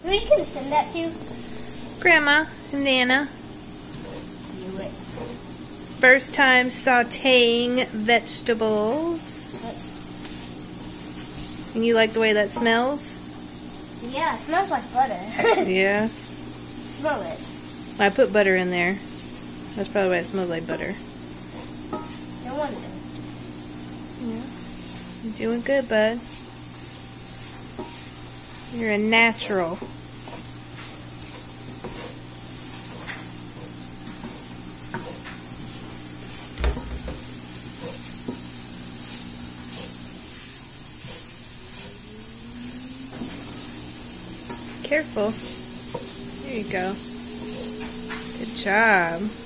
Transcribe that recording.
Who are you going to send that to? Grandma and Nana. Do it. First time sauteing vegetables. Oops. And you like the way that smells? Yeah, it smells like butter. Yeah. Smell it. I put butter in there. That's probably why it smells like butter. No wonder. Yeah. You're doing good, bud. You're a natural. Careful. There you go. Good job.